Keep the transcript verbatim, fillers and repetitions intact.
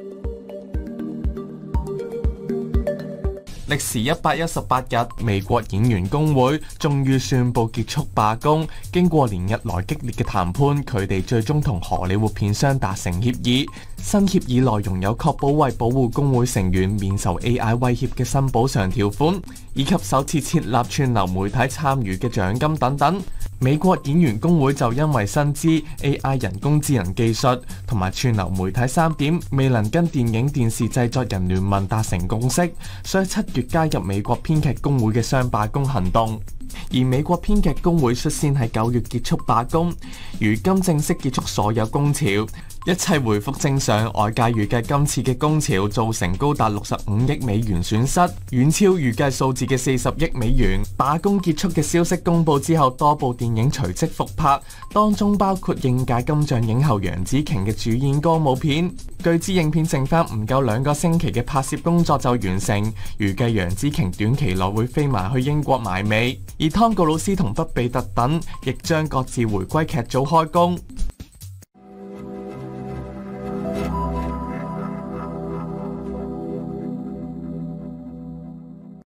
歷時一百一十八日，美國演員工會終於宣布結束罷工。經過連日來激烈嘅談判，佢哋最終同荷里活片商達成協議。新協議內容有確保為保護工會成員免受 A I 威脅嘅新補償條款，以及首次設立串流媒體參與嘅獎金等等。美國演員工會就因為薪資、A I 人工智能技術同埋串流媒體三點未能跟電影電視製作人聯盟達成共識，所以七月加入美國編劇工會嘅雙罷工行動。而美國編劇工會率先喺九月結束罷工，如今正式結束所有工潮，一切回復正常。外界預計今次嘅工潮造成高達六十五億美元損失，遠超預計數字嘅四十億美元。罷工結束嘅消息公佈之後，多部電影隨即復拍，當中包括應屆金像影后楊紫瓊嘅主演歌舞片。據知影片剩翻唔夠兩個星期嘅拍攝工作就完成，預計楊紫瓊短期內會飛埋去英國埋尾，而湯告魯斯同畢比特等亦將各自回歸劇組開工。